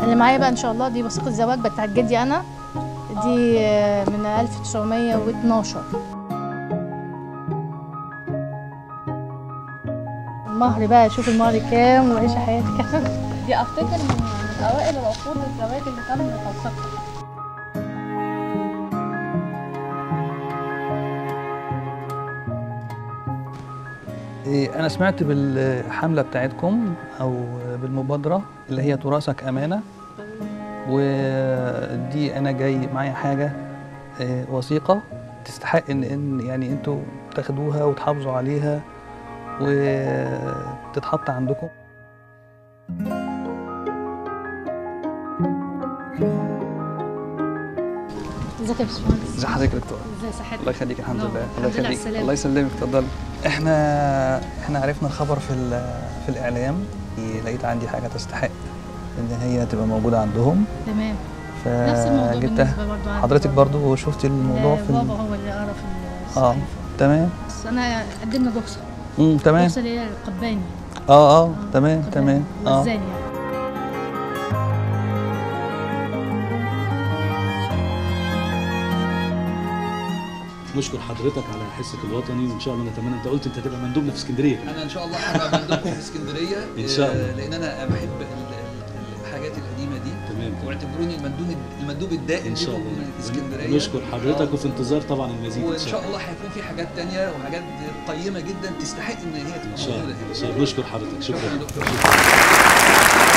اللي معايا بقى ان شاء الله دي وثيقه زواج بتاعت جدي انا، دي من 1912. المهر بقى، شوف المهر كام وعيش حياتك. دي افتكر من اوائل العقود الزواج اللي تم توثيقها. أنا سمعت بالحملة بتاعتكم أو بالمبادرة اللي هي تراثك أمانة، ودي أنا جاي معايا حاجة وثيقة تستحق إن يعني أنتوا تاخدوها وتحافظوا عليها وتتحط عندكم. ازيك يا باشمهندس؟ ازي حضرتك يا دكتور؟ ازي صحتك؟ الله يخليك. الحمد لله. الله يخليك. الله يسلمك. اتفضلي. احنا عرفنا الخبر في الاعلام، لقيت عندي حاجه تستحق ان هي تبقى موجوده عندهم. تمام. نفس الموضوع جبتها بالنسبه برضه. حضرتك برضه شفتي الموضوع في بابا هو اللي قرا في الصحيفه. تمام. بس انا قدمنا رخصه. تمام. الرخصه اللي هي القباني. تمام تمام. وزاني يعني. نشكر حضرتك على حسك الوطني، وان شاء الله نتمنى. انت قلت انت هتبقى مندوبنا في اسكندريه كمان. انا ان شاء الله هبقى مندوبكم في اسكندريه ان شاء الله، لان انا بحب الحاجات القديمه دي. تمام. واعتبروني المندوب الدائم ان شاء الله من اسكندريه. نشكر حضرتك وفي انتظار طبعا المزيد. وان شاء الله هيكون في حاجات تانية وحاجات قيمه جدا تستحق ان هي تبقى موجوده هنا. ان شاء الله. نشكر حضرتك. شكرا. دكتور.